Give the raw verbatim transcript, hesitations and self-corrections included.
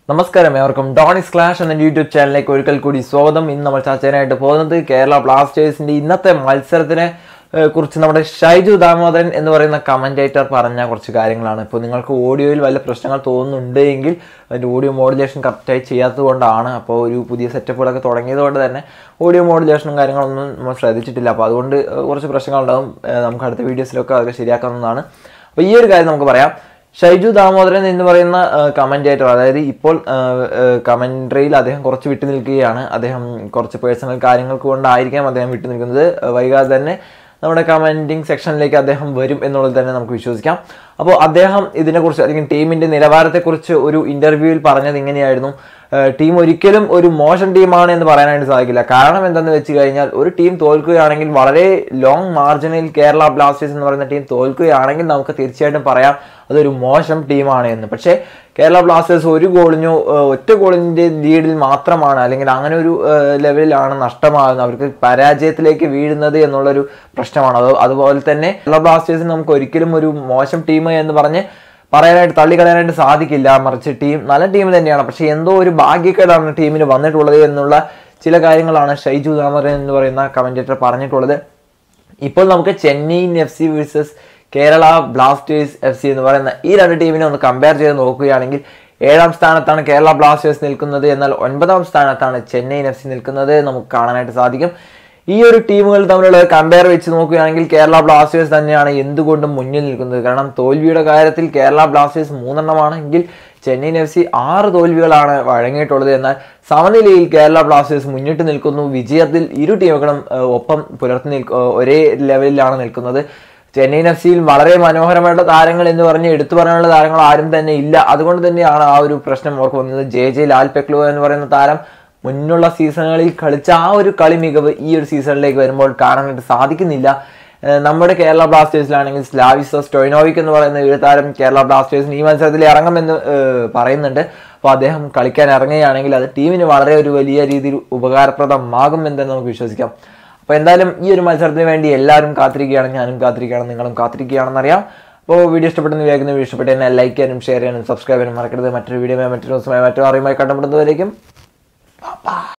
നമസ്കാരം ഏവർക്കും ഡോണിസ് ക്ലാഷ് എന്ന യൂട്യൂബ് ചാനലിലേക്ക് ഒരിക്കൽ കൂടി സ്വാഗതം. ഇന്ന് നമ്മൾ ചർച്ച ചെയ്യാനായിട്ട് പോകുന്നത് കേരള ബ്ലാസ്റ്റേഴ്സിന്റെ ഇന്നത്തെ മത്സരത്തിനെ കുറിച്ച് നമ്മുടെ ഷൈജു ദാമോദരൻ എന്ന് പറയുന്ന കമന്റേറ്റർ പറഞ്ഞ കുറച്ച് കാര്യങ്ങളാണ്. ഇപ്പോൾ നിങ്ങൾക്ക് ഓഡിയോയിൽ വല്ല പ്രശ്നങ്ങൾ തോന്നുന്നുണ്ട് എങ്കിൽ അതിൻ്റെ ഓഡിയോ മോഡുലേഷൻ കറക്റ്റായി ചെയ്യാത്തത് കൊണ്ടാണ്. അപ്പോൾ ഒരു പുതിയ സെറ്റപ്പുകളൊക്കെ തുടങ്ങിയത് കൊണ്ട് തന്നെ ഓഡിയോ മോഡുലേഷനും കാര്യങ്ങളൊന്നും നമ്മൾ ശ്രദ്ധിച്ചിട്ടില്ല. അപ്പോൾ അതുകൊണ്ട് കുറച്ച് പ്രശ്നങ്ങളുണ്ടാകും. നമുക്ക് അടുത്ത വീഡിയോസിലൊക്കെ അതൊക്കെ ശരിയാക്കാവുന്നതാണ്. അപ്പോൾ ഈ ഒരു കാര്യം നമുക്ക് പറയാം. ഷൈജു ദാമോദരൻ എന്ന് പറയുന്ന കമന്റേറ്റർ, അതായത് ഇപ്പോൾ കമന്ററിയിൽ അദ്ദേഹം കുറച്ച് വിട്ടു നിൽക്കുകയാണ്. അദ്ദേഹം കുറച്ച് പേഴ്സണൽ കാര്യങ്ങൾക്ക് കൊണ്ടായിരിക്കാം അദ്ദേഹം വിട്ടു നിൽക്കുന്നത്. വൈകാതെ തന്നെ നമ്മുടെ കമന്റിങ് സെക്ഷനിലേക്ക് അദ്ദേഹം വരും എന്നുള്ളത് തന്നെ നമുക്ക് വിശ്വസിക്കാം. അപ്പോൾ അദ്ദേഹം ഇതിനെക്കുറിച്ച് അല്ലെങ്കിൽ ടീമിൻ്റെ നിലവാരത്തെക്കുറിച്ച് ഒരു ഇൻ്റർവ്യൂവിൽ പറഞ്ഞത് ഇങ്ങനെയായിരുന്നു: ടീം ഒരിക്കലും ഒരു മോശം ടീമാണ് എന്ന് പറയാനായിട്ട് സാധിക്കില്ല. കാരണം എന്താണെന്ന് വെച്ച് കഴിഞ്ഞാൽ ഒരു ടീം തോൽക്കുകയാണെങ്കിൽ വളരെ ലോങ് മാർജിനിൽ കേരള ബ്ലാസ്റ്റേഴ്സ് എന്ന് പറയുന്ന ടീം തോൽക്കുകയാണെങ്കിൽ നമുക്ക് തീർച്ചയായിട്ടും പറയാം അതൊരു മോശം ടീമാണ് എന്ന്. പക്ഷേ കേരള ബ്ലാസ്റ്റേഴ്സ് ഒരു ഗോളിനോ ഒറ്റ ഗോളിൻ്റെ ലീഡിൽ മാത്രമാണ്, അല്ലെങ്കിൽ അങ്ങനെ ഒരു ലെവലിലാണ് നഷ്ടമാകുന്നത്, അവർക്ക് പരാജയത്തിലേക്ക് വീഴുന്നത് എന്നുള്ളൊരു പ്രശ്നമാണ്. അത് അതുപോലെ തന്നെ കേരള ബ്ലാസ്റ്റേഴ്സിന് നമുക്ക് ഒരിക്കലും ഒരു മോശം ടീം എന്ന് പറഞ്ഞ് പറയാനായിട്ട് തള്ളിക്കളയാനായിട്ട് സാധിക്കില്ല. മറിച്ച് ടീം നല്ല ടീം തന്നെയാണ്. പക്ഷേ എന്തോ ഒരു ഭാഗ്യക്കേടാണ് ടീമിന് വന്നിട്ടുള്ളത് എന്നുള്ള ചില കാര്യങ്ങളാണ് ഷൈജു ദാമോദരൻ എന്ന് പറയുന്ന കമന്റേറ്റർ പറഞ്ഞിട്ടുള്ളത്. ഇപ്പോൾ നമുക്ക് Chennaiyin F C versus Kerala blasters F C എന്ന് പറയുന്ന ഈ രണ്ട് ടീമിനെ ഒന്ന് കമ്പയർ ചെയ്ത് നോക്കുകയാണെങ്കിൽ ഏഴാം സ്ഥാനത്താണ് കേരള ബ്ലാസ്റ്റേഴ്സ് നിൽക്കുന്നത്, എന്നാൽ ഒൻപതാം സ്ഥാനത്താണ് ചെന്നൈയിൻ എഫ് സി നിൽക്കുന്നത് നമുക്ക് കാണാനായിട്ട് സാധിക്കും. ഈ ഒരു ടീമുകൾ തമ്മിലുള്ള കമ്പയർ വെച്ച് നോക്കുകയാണെങ്കിൽ കേരള ബ്ലാസ്റ്റേഴ്സ് തന്നെയാണ് എന്തുകൊണ്ടും മുന്നിൽ നിൽക്കുന്നത്. കാരണം തോൽവിയുടെ കാര്യത്തിൽ കേരള ബ്ലാസ്റ്റേഴ്സ് മൂന്നെണ്ണമാണെങ്കിൽ ചെന്നൈയിൻ എഫ് സി ആറ് തോൽവികളാണ് വഴങ്ങിയിട്ടുള്ളത്. എന്നാൽ സമനിലയിൽ കേരള ബ്ലാസ്റ്റേഴ്സ് മുന്നിട്ട് നിൽക്കുന്നു. വിജയത്തിൽ ഇരു ടീമുകളും ഒപ്പം പുലർത്തി നിൽക്ക ഒരേ ലെവലിലാണ് നിൽക്കുന്നത്. ചെന്നൈയിൻ എഫ് സിയിൽ വളരെ മനോഹരമായിട്ടുള്ള താരങ്ങൾ എന്ന് പറഞ്ഞ് എടുത്തു പറയാനുള്ള താരങ്ങൾ ആരും തന്നെ ഇല്ല. അതുകൊണ്ട് തന്നെയാണ് ആ ഒരു പ്രശ്നം അവർക്ക് വന്നത്. ജെ ജെ ലാൽ പെക്ലോ എന്ന് പറയുന്ന താരം മുന്നുള്ള സീസണുകളിൽ കളിച്ച ആ ഒരു കളി മികവ് ഈ ഒരു സീസണിലേക്ക് വരുമ്പോൾ കാണാനായിട്ട് സാധിക്കുന്നില്ല. നമ്മുടെ കേരള ബ്ലാസ്റ്റേഴ്സിലാണെങ്കിൽ സ്ലാവിസ സ്റ്റോയ്നോവിക് എന്ന് പറയുന്ന ഒരു താരം കേരള ബ്ലാസ്റ്റേഴ്സിന് ഈ മത്സരത്തിൽ ഇറങ്ങുമെന്ന് പറയുന്നുണ്ട്. അപ്പോൾ അദ്ദേഹം കളിക്കാൻ ഇറങ്ങുകയാണെങ്കിൽ അത് ടീമിന് വളരെ ഒരു വലിയ രീതിയിൽ ഉപകാരപ്രദമാകുമെന്ന് നമുക്ക് വിശ്വസിക്കാം. അപ്പോൾ എന്തായാലും ഈ ഒരു മത്സരത്തിന് വേണ്ടി എല്ലാവരും കാത്തിരിക്കുകയാണ്, ഞാനും കാത്തിരിക്കുകയാണ്, നിങ്ങളും കാത്തിരിക്കുകയാണെന്നറിയാം. അപ്പോൾ വീഡിയോ ഇഷ്ടപ്പെട്ടെന്ന് വിചാരിക്കുന്ന വീഡിയോ ഇഷ്ടപ്പെട്ട് തന്നെ ലൈക്ക് ചെയ്യാനും ഷെയർ ചെയ്യാനും സബ്സ്ക്രൈബ് ചെയ്യാനും മറക്കരുത്. മറ്റൊരു വീഡിയോ മറ്റൊരു ദിവസമായി മറ്റൊരു അറിയുമായി കണ്ടുമുട്ടുന്നവരേക്കും